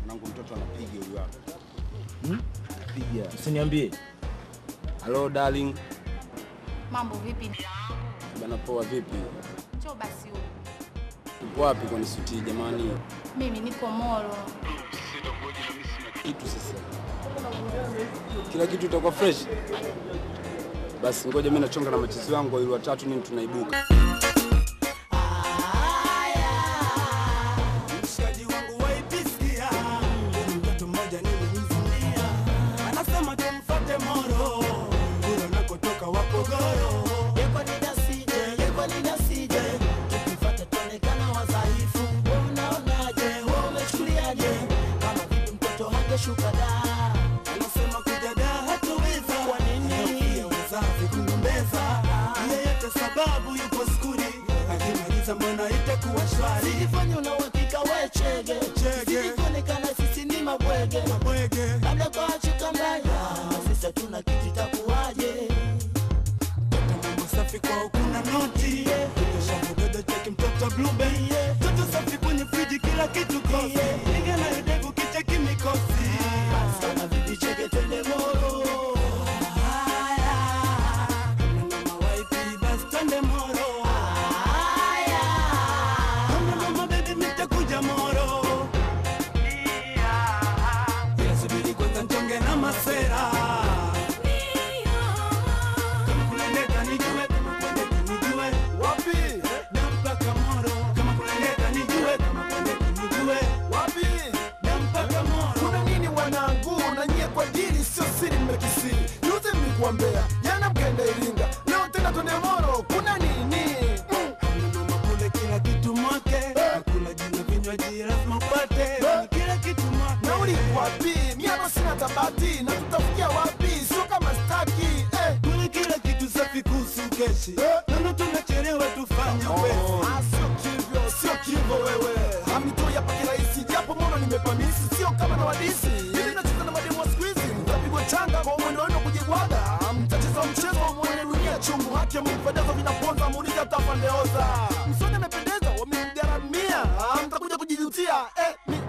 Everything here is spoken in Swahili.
Mwanangu mtoto anapiga huyu hapa. Anapiga. Usiniambie. Hello darling. Mambo vipi? Bana poa vipi? Njoo basi huko. Uko wapi kwa nisuti jamani? Mimi niko Molo. Kitu sasa. Kila kitu itakuwa fresh. Basi ngoja mimi nachonga na machizi wangu ili watatu nini tunaibuka. Mshikaji wangu waipisikia. Mtoto mmoja nilimzunia. Anasema tumfuate Moro. Kule nakotoka Wapogoro. Yeko ninasije. Tukifuata tuonekana wadhaifu. Unaonaje? Wewe umechukuliaje? Kama vipi mtoto hangeshuka da. Anasema kuja da hatuweza. Kwa nini? Wazazi kumbeza. Yeyote sababu yupo skuli. Akimaliza mbona itakuwa shwari. Sijifanye una uhakika we chege. Sijikuonekana sisi ni mabwege. Labda kwa chuka mbaya. Sisi tuna kitu itakuwaje. Mambo safi kwa kuna noti. Kisha mdodo cheki mtoto blueberry. Toto safi kwenye friji kila kitu kosi. Inga na yudevu kicheki mikosi. Sana vipi cheke twende Moro. Mama waipi basi twende Moro. Mama baby nitakuja Moro. Ila subiri kwanza nchonge na masera. Mbea jana mkaenda Iringa leo tena twende Moro kuna nini? Mama kule kila kitu mwake kula jina vinywaji lazima upate kila kitu mwake. Nauli wapi? Miano sina tabati na tutafikia wapi? Sio kama staki kule kila kitu safi kuhusu keshi ndio tunachelewa tufanye wewe. Sio kivyo wewe hamtoi hapa kirahisi japo Moro nimepamisi sio kama na wadisi ili nacheza na mademo wa squeeze mtapigwa changa kwa mwendo wenu kujigwaga mtacheza mchezo mwenye dunia chungu haki mfadaza vinaponza muuliza tafandeoza msoni amependeza wamemgaramia mtakuja kujijutia